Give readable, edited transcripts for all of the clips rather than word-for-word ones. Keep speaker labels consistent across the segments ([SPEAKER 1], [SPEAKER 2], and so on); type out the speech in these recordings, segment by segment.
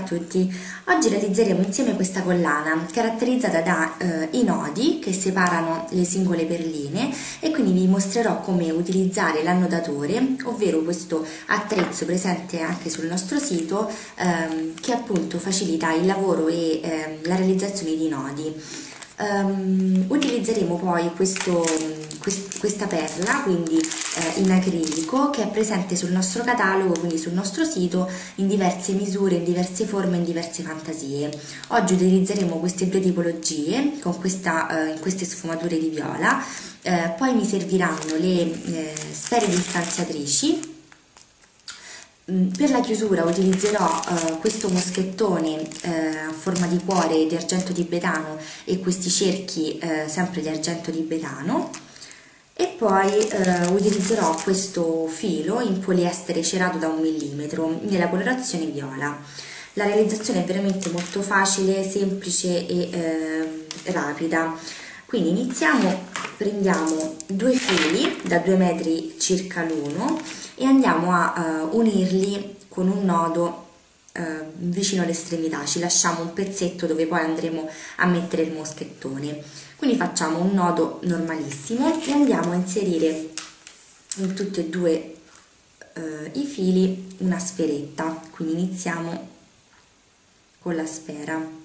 [SPEAKER 1] tutti, oggi realizzeremo insieme questa collana caratterizzata dai nodi che separano le singole perline e quindi vi mostrerò come utilizzare l'annodatore, ovvero questo attrezzo presente anche sul nostro sito che appunto facilita il lavoro e la realizzazione di nodi. Utilizzeremo poi questa perla, quindi in acrilico, che è presente sul nostro catalogo, quindi sul nostro sito, in diverse misure, in diverse forme, in diverse fantasie. Oggi utilizzeremo queste due tipologie con in queste sfumature di viola, poi mi serviranno le sfere distanziatrici. Per la chiusura utilizzerò questo moschettone a forma di cuore di argento tibetano e questi cerchi sempre di argento tibetano, e poi utilizzerò questo filo in poliestere cerato da 1 mm nella colorazione viola. La realizzazione è veramente molto facile, semplice e rapida. Quindi iniziamo, prendiamo due fili da 2 metri circa l'uno e andiamo a unirli con un nodo vicino all'estremità. Ci lasciamo un pezzetto dove poi andremo a mettere il moschettone. Quindi facciamo un nodo normalissimo e andiamo a inserire in tutti e due i fili una sferetta. Quindi iniziamo con la sfera.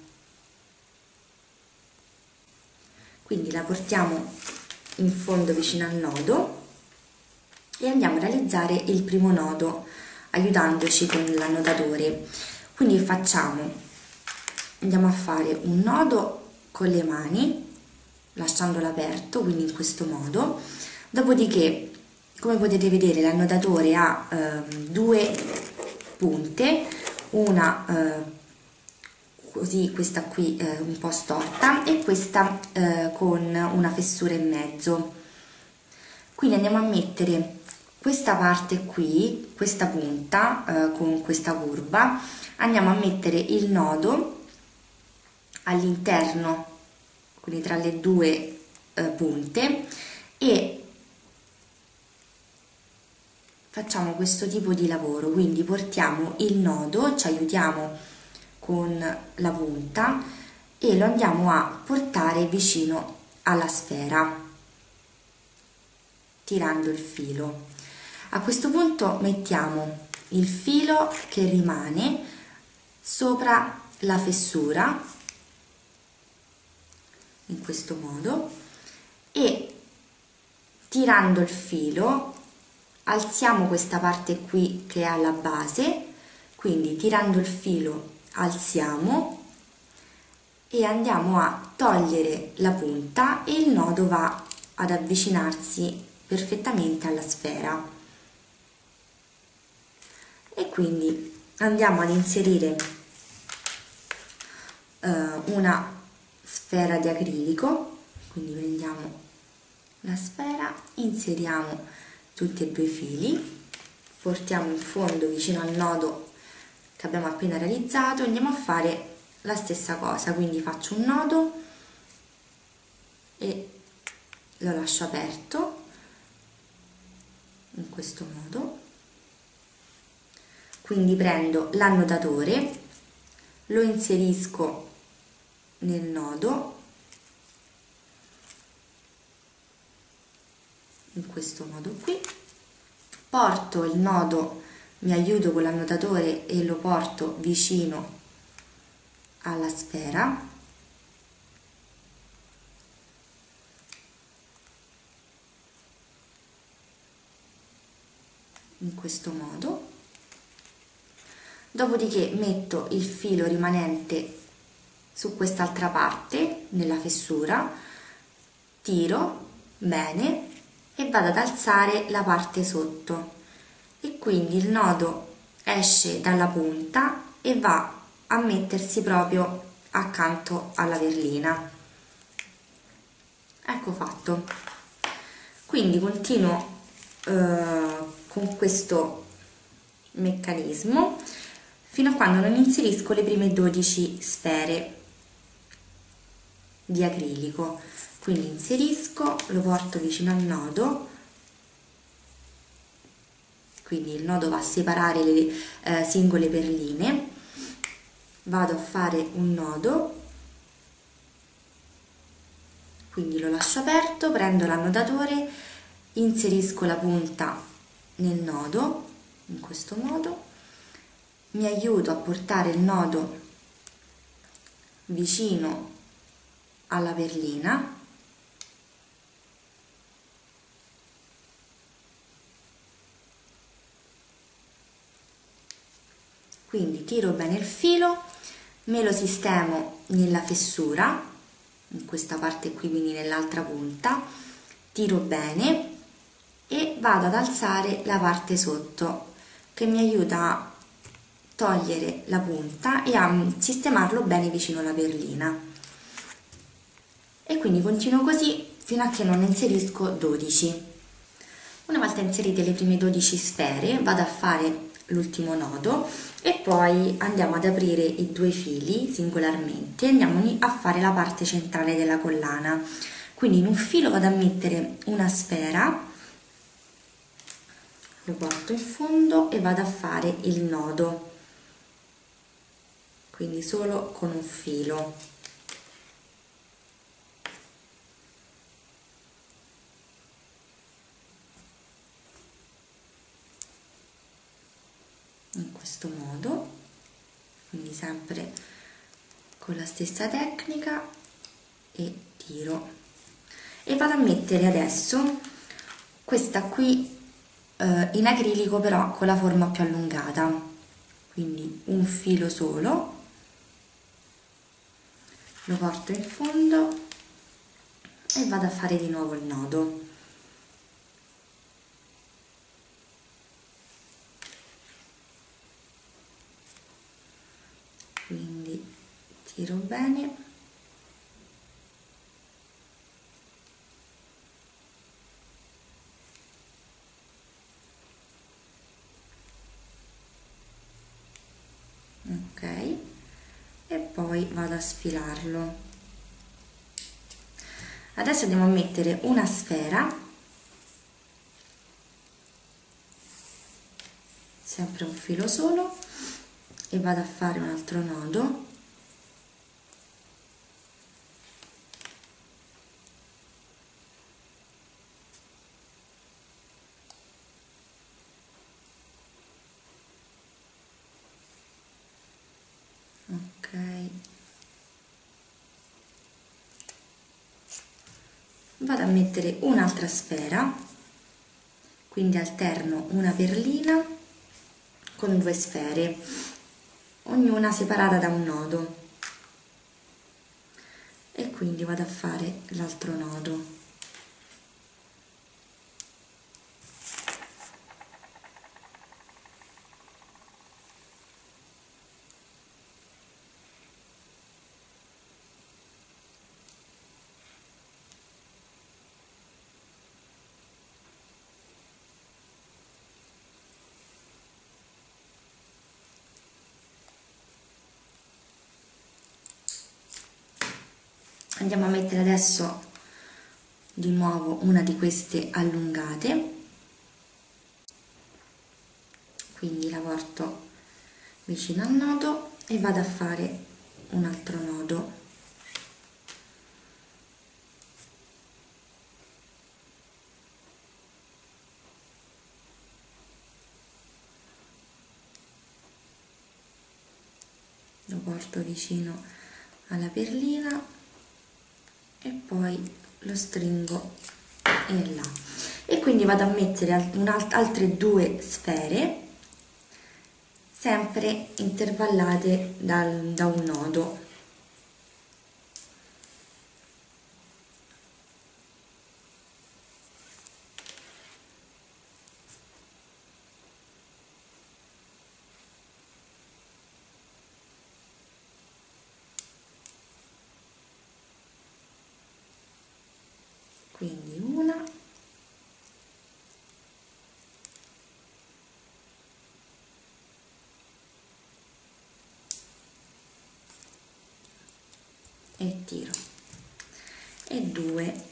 [SPEAKER 1] Quindi la portiamo in fondo vicino al nodo e andiamo a realizzare il primo nodo aiutandoci con l'annotatore. Quindi andiamo a fare un nodo con le mani lasciandolo aperto, quindi in questo modo. Dopodiché, come potete vedere, l'annotatore ha due punte, una così, questa qui un po' storta e questa con una fessura in mezzo. Quindi andiamo a mettere questa parte qui, questa punta con questa curva, andiamo a mettere il nodo all'interno, quindi tra le due punte, e facciamo questo tipo di lavoro. Quindi portiamo il nodo, ci aiutiamo con la punta e lo andiamo a portare vicino alla sfera tirando il filo. A questo punto mettiamo il filo che rimane sopra la fessura in questo modo e tirando il filo alziamo questa parte qui che è alla base, quindi tirando il filo alziamo e andiamo a togliere la punta e il nodo va ad avvicinarsi perfettamente alla sfera, e quindi andiamo ad inserire una sfera di acrilico. Quindi prendiamo la sfera, inseriamo tutti e due i fili, portiamo in fondo vicino al nodo che abbiamo appena realizzato, andiamo a fare la stessa cosa. Quindi faccio un nodo e lo lascio aperto in questo modo. Quindi prendo l'annotatore, lo inserisco nel nodo in questo modo qui, porto il nodo, mi aiuto con l'annotatore e lo porto vicino alla sfera, in questo modo. Dopodiché metto il filo rimanente su quest'altra parte nella fessura, tiro bene e vado ad alzare la parte sotto, e quindi il nodo esce dalla punta e va a mettersi proprio accanto alla perlina. Ecco fatto. Quindi continuo con questo meccanismo fino a quando non inserisco le prime 12 sfere di acrilico. Quindi inserisco, lo porto vicino al nodo, quindi il nodo va a separare le singole perline, vado a fare un nodo, quindi lo lascio aperto, prendo l'annodatore, inserisco la punta nel nodo in questo modo, mi aiuto a portare il nodo vicino alla perlina, quindi tiro bene il filo, me lo sistemo nella fessura, in questa parte qui, quindi nell'altra punta, tiro bene e vado ad alzare la parte sotto che mi aiuta a togliere la punta e a sistemarlo bene vicino alla perlina, e quindi continuo così fino a che non ne inserisco 12. Una volta inserite le prime 12 sfere vado a fare l'ultimo nodo e poi andiamo ad aprire i due fili singolarmente, andiamo a fare la parte centrale della collana. Quindi in un filo vado a mettere una sfera, lo porto in fondo e vado a fare il nodo, quindi solo con un filo. In questo modo, quindi sempre con la stessa tecnica, e tiro e vado a mettere adesso questa qui in acrilico, però con la forma più allungata, quindi un filo solo, lo porto in fondo e vado a fare di nuovo il nodo. Quindi tiro bene, ok, e poi vado a sfilarlo. Adesso andiamo a mettere una sfera, sempre un filo solo, e vado a fare un altro nodo, ok, vado a mettere un'altra sfera, quindi alterno una perlina con due sfere, ognuna separata da un nodo, e quindi vado a fare l'altro nodo. Andiamo a mettere adesso di nuovo una di queste allungate, quindi la porto vicino al nodo e vado a fare un altro nodo. Lo porto vicino alla perlina e poi lo stringo in là, e quindi vado a mettere altre due sfere sempre intervallate da un nodo. Quindi una, e tiro, e due,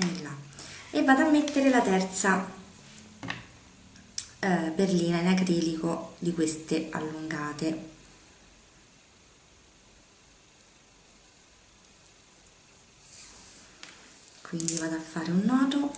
[SPEAKER 1] e là, e vado a mettere la terza perlina in acrilico di queste allungate. Quindi vado a fare un nodo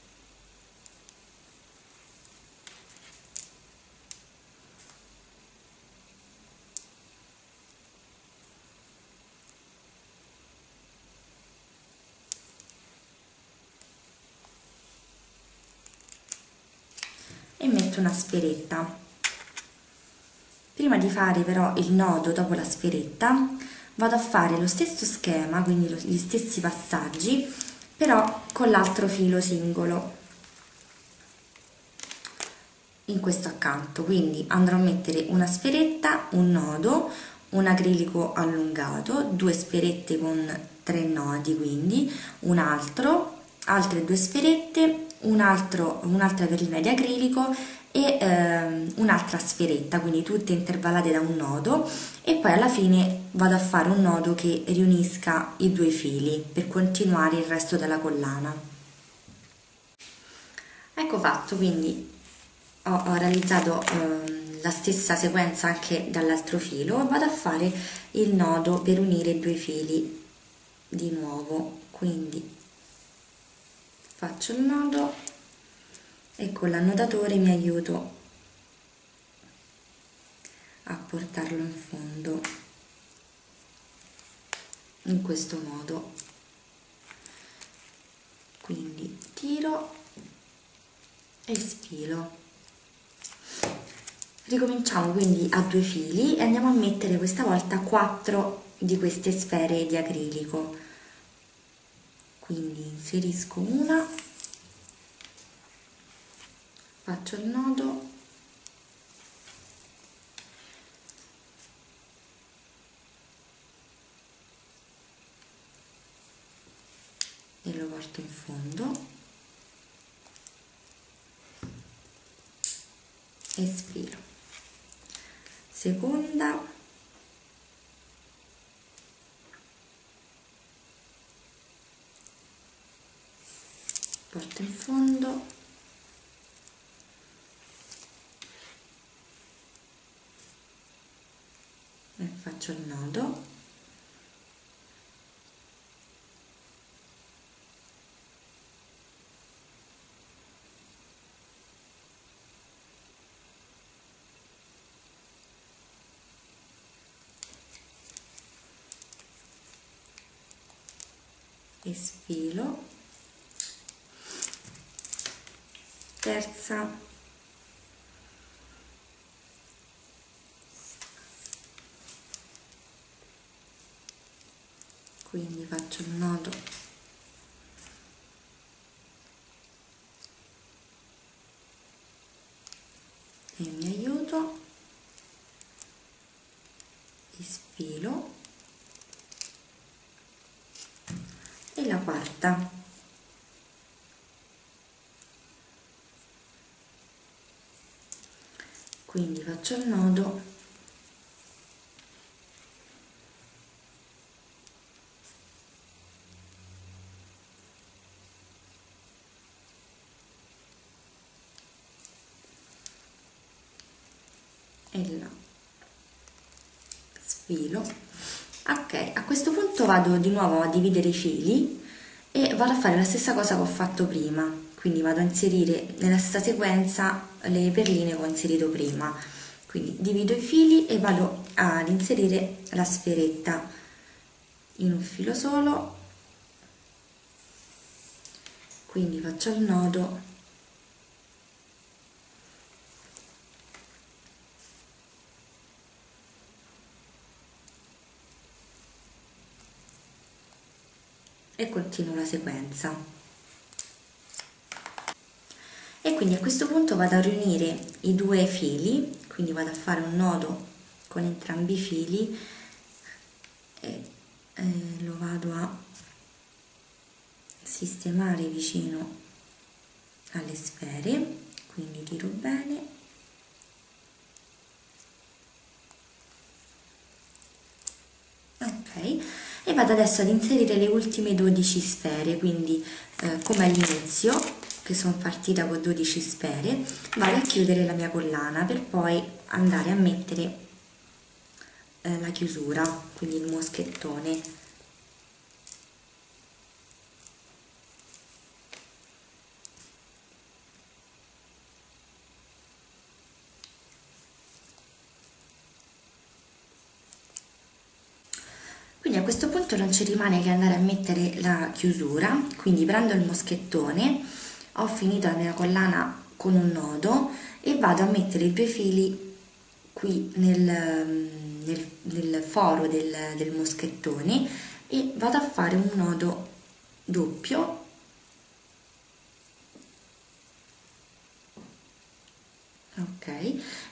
[SPEAKER 1] e metto una sferetta. Prima di fare però il nodo dopo la sferetta vado a fare lo stesso schema, quindi gli stessi passaggi, però con l'altro filo singolo in questo accanto. Quindi andrò a mettere una sferetta, un nodo, un acrilico allungato, due sferette con 3 nodi, quindi un altro, altre 2 sferette, un'altra perlina di acrilico e un'altra sferetta, quindi tutte intervallate da un nodo, e poi alla fine vado a fare un nodo che riunisca i 2 fili per continuare il resto della collana. Ecco fatto, quindi ho realizzato la stessa sequenza anche dall'altro filo. Vado a fare il nodo per unire i 2 fili di nuovo, quindi faccio il nodo e con l'annotatore mi aiuto a portarlo in fondo in questo modo. Quindi tiro e sfilo. Ricominciamo quindi a 2 fili e andiamo a mettere questa volta 4 di queste sfere di acrilico. Quindi inserisco una, faccio il nodo e lo porto in fondo e sfilo. Seconda, porto in fondo e faccio il nodo e sfilo. Terza, quindi faccio il nodo e mi aiuto e sfilo. E la quarta, quindi faccio il nodo e là, sfilo. Ok, a questo punto vado di nuovo a dividere i fili e vado a fare la stessa cosa che ho fatto prima, quindi vado a inserire nella stessa sequenza le perline che ho inserito prima. Quindi divido i fili e vado ad inserire la sferetta in un filo solo, quindi faccio il nodo e continuo la sequenza. E quindi a questo punto vado a riunire i 2 fili, quindi vado a fare un nodo con entrambi i fili e lo vado a sistemare vicino alle sfere, quindi tiro bene ok, e vado adesso ad inserire le ultime 12 sfere, quindi come all'inizio, che sono partita con 12 sfere, vado a chiudere la mia collana per poi andare a mettere la chiusura, quindi il moschettone. Quindi a questo punto non ci rimane che andare a mettere la chiusura, quindi prendo il moschettone, ho finito la mia collana con un nodo e vado a mettere i 2 fili qui nel foro del moschettone e vado a fare un nodo doppio, ok,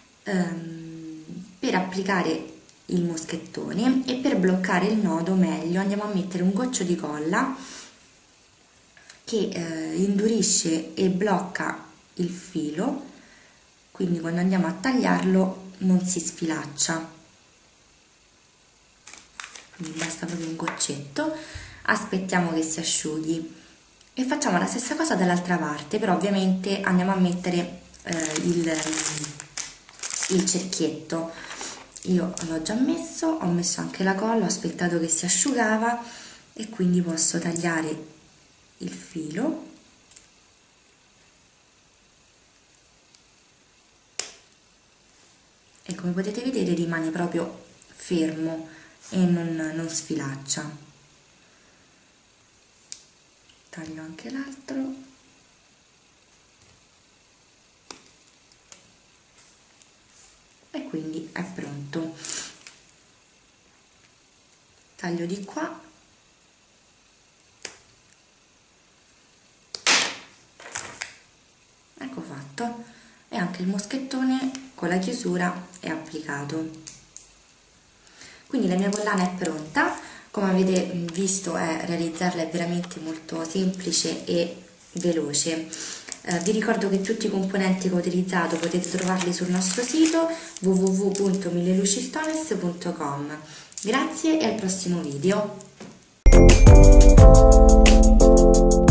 [SPEAKER 1] per applicare il moschettone, e per bloccare il nodo meglio andiamo a mettere un goccio di colla che indurisce e blocca il filo, quindi quando andiamo a tagliarlo non si sfilaccia. Quindi basta proprio un goccetto, aspettiamo che si asciughi e facciamo la stessa cosa dall'altra parte, però ovviamente andiamo a mettere il cerchietto. Io l'ho già messo, ho messo anche la colla, ho aspettato che si asciugava e quindi posso tagliare il filo. E come potete vedere rimane proprio fermo e non sfilaccia. Taglio anche l'altro. E quindi è pronto. Taglio di qua, ecco fatto, e anche il moschettone con la chiusura è applicato. Quindi la mia collana è pronta. Come avete visto, realizzarla è veramente molto semplice e veloce. Vi ricordo che tutti i componenti che ho utilizzato potete trovarli sul nostro sito www.millelucistones.com. Grazie e al prossimo video.